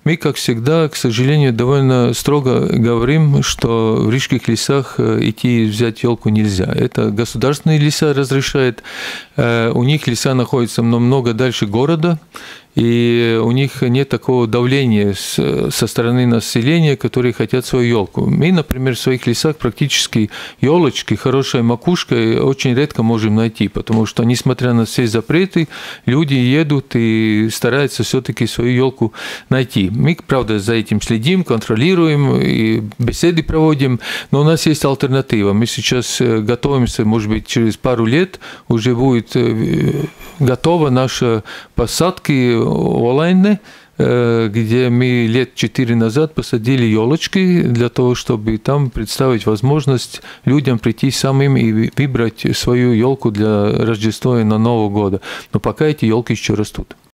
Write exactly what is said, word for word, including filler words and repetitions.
Мы, как всегда, к сожалению, довольно строго говорим, что в рижских лесах идти взять елку нельзя. Это государственные леса разрешают. У них леса находятся намного дальше города, и у них нет такого давления со стороны населения, которые хотят свою елку. Мы, например, в своих лесах практически елочки, хорошая макушка очень редко можем найти, потому что, несмотря на все запреты, люди едут и стараются все-таки свою елку найти. Мы, правда, за этим следим, контролируем и беседы проводим, но у нас есть альтернатива. Мы сейчас готовимся, может быть, через пару лет уже будет готова наша посадка Олайне, где мы лет четыре назад посадили елочки для того, чтобы там представить возможность людям прийти самим и выбрать свою елку для Рождества и на Нового года. Но пока эти елки еще растут.